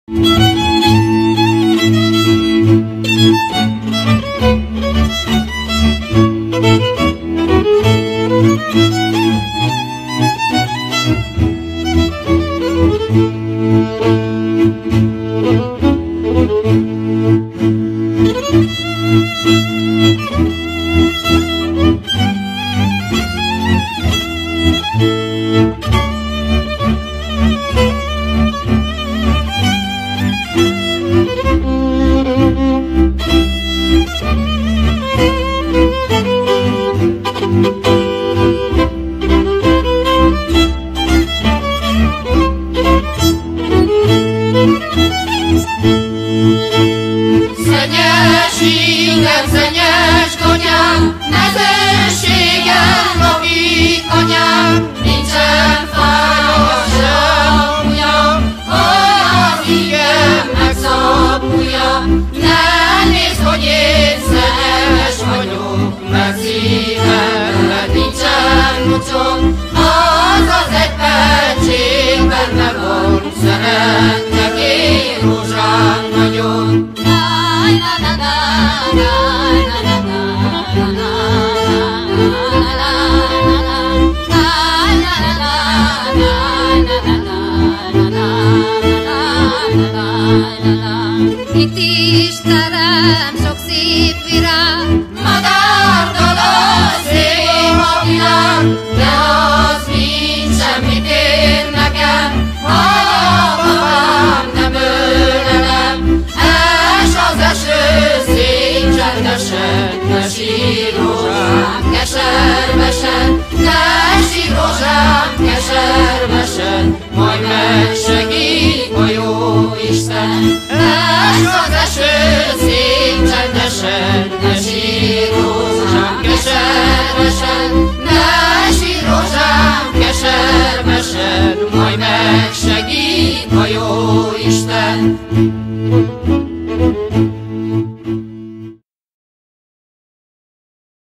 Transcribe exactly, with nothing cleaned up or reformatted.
Szenyes ingem, szenyes konyám, mezőségem lakik anyám, nincsen fája se amúja, hogy az ingem megszabulja. Ne nézd, hogy én szenyes vagyok, mert szívemben nincsen mucsom, az az egy pecsék benne van, szeretlek én rózsám nagyon. Itt is terem sok szép virág, Madárdalas szép a világ, de az mind semmit ér nekem, ha a babám nem ölelem. Es az eső szép csendesen, ne sír rózsám keservesen, ne sír rózsám keservesen, majd megsegít a jó Isten. Es az eső szép csendesen, ne sír rózsám keservesen, ne sír rózsám keservesen, majd megsegít a jó Isten.